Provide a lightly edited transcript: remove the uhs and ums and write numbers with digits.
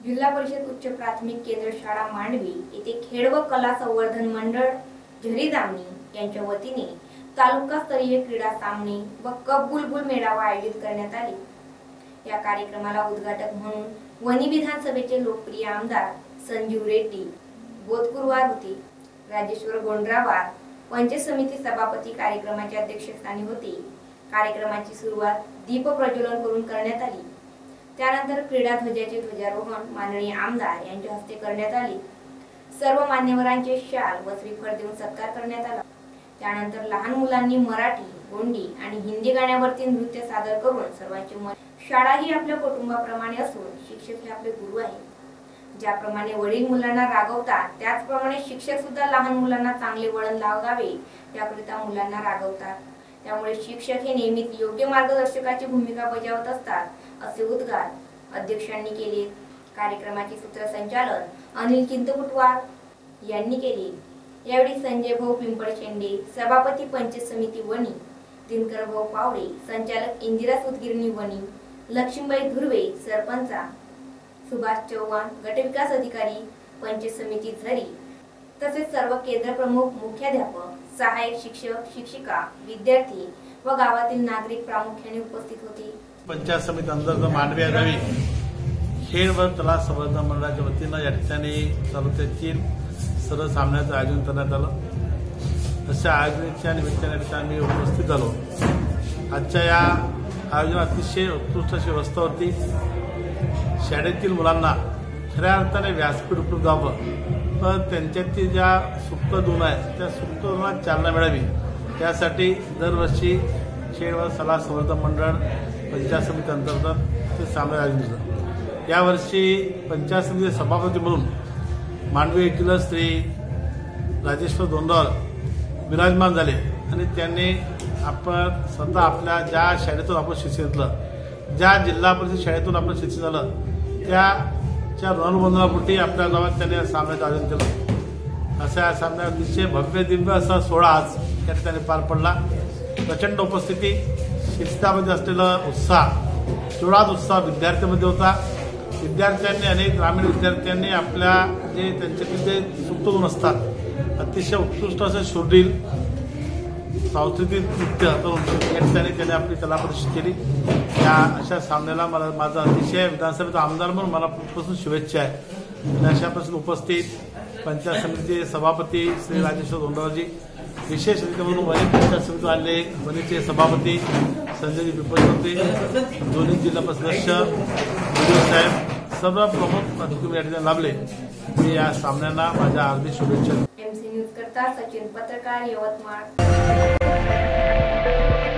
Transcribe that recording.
जिल्हा परिषद उच्च प्राथमिक केंद्र शाळा मांडवी येथे खेळ व कला संवर्धन मंडळ झरी दामनी यांच्या वतीने तालुकास्तरीय क्रीडा सामने व कप बुलबुल मेळावा आयोजित करण्यात आले। या कार्यक्रमाला उद्घाटक म्हणून वणी विधानसभेचे लोकप्रिय आमदार संजीव रेड्डी बोधकुरवार होते। राजेश्वर गोंडरावार पंचायत समिती सभापती कार्यक्रमाचे अध्यक्षस्थानी होते। कार्यक्रमाची सुरुवात दीप प्रज्वलन करून करण्यात आली। त्यानंतर क्रीडा ध्वजाचे ध्वजारोहण माननीय आमदार यांच्या हस्ते करण्यात आले। सर्व मान्यवरांचे शाल व श्रीफळ देऊन सत्कार करण्यात आला। त्यानंतर लहान मुलांनी मराठी, गोंडी आणि हिंदी गाण्यावरती नृत्य सादर करून सर्वांचे मन शाळा ही आपल्या कुटुंबाप्रमाणे असून शिक्षक हे आपले गुरु आहेत। ज्याप्रमाणे वडील मुलांना रागवतात त्याचप्रमाणे शिक्षक सुद्धा लहान मुलांना चांगले वळण लावावे याकरिता मुलांना रागवतात। त्यामुळे शिक्षक हे नेहमीच योग्य मार्गदर्शकाची भूमिका बजावत असतात असे उद्गार अध्यक्षांनी केले। कार्यक्रमाचे सूत्रसंचालन अनिल चिंतकुटवार यांनी केले। यावेळी संजय भाऊ पिंपळशेंडे सभापती पंचायत समिती वणी, दिनकर भाऊ पावडे संचालक इंदिरा सुतगिरणी वणी, लक्ष्मीबाई धुर्वे सरपंचा, सुभाष चव्हाण गटविकास अधिकारी पंचायत समिती झरी तसेच सर्व केंद्र प्रमुख, मुख्याध्यापक, सहाय्यक शिक्षक, शिक्षिका, विद्यार्थी व गावातील नागरिक प्रामुख्याने उपस्थित होते। पंचायत समिती अंतर्गत मांडवी गावी खेळ व कला संवर्धन मंडळाच्या वतीनं या ठिकाणी तालुक्यातील सर्व सामन्याचं आयोजन करण्यात आलं। अशा आयोजनाच्या निमित्ताने आम्ही उपस्थित झालो। आजच्या या आयोजनात अतिशय उत्कृष्ट अशी व्यवस्था होती। शाळेतील मुलांना खऱ्या अर्थाने व्यासपीठ उपलब्ध व्हावं पण त्यांच्यातील ज्या सुप्त गुण आहेत त्या सुप्त गुणांना चालना मिळावी त्यासाठी दरवर्षी खेळ व कला संवर्धन मंडळ पंचायत समिती अंतर्गत ते सामने आयोजन झालं। यावर्षी पंचायत समिती सभापती म्हणून मांडवी येथील श्री राजेश्वर गोंडरावार विराजमान झाले आणि त्यांनी आपण स्वतः आपल्या ज्या शाळेतून आपण शिक्षण घेतलं, ज्या जिल्हा परिषद शाळेतून आपण शिक्षण झालं त्याच्या ऋणानुबंधापोटी आपल्या गावात त्यांनी सामन्याचं आयोजन केलं। अशा या सामन्यात अतिशय भव्य दिव्य असा सोहळा आज या ठिकाणी पार पडला। प्रचंड उपस्थिती, शिस्तामध्ये असलेला उत्साह, तेवढाच उत्साह विद्यार्थ्यांमध्ये होता। विद्यार्थ्यांनी अनेक ग्रामीण विद्यार्थ्यांनी आपल्या जे त्यांच्यातील जे सुप्त गुण असतात अतिशय उत्कृष्ट असं शोधील सांस्कृतिक नृत्य करून या ठिकाणी त्यांनी आपली कला प्रदर्शित केली। या अशा सामन्याला मला माझा अतिशय विधानसभेचा आमदार म्हणून मला खूपपासून शुभेच्छा आहे। आणि अशापासून उपस्थित पंचायत समितीचे सभापती श्री राजेश्वर गोंडरावजी, विशेष अतिथी म्हणून वणी पंचायत समितीवर आले वणीचे सभापती संजय पिंपळशेंडे, दोन्ही जिल्हा सदस्य साहेब, सर्व प्रमुख अधिकारी या ठिकाणी लाभले। मी या सामन्यांना माझ्या हार्दिक शुभेच्छा। MC न्यूज करता सचिन पत्रकार, यवतमाळ।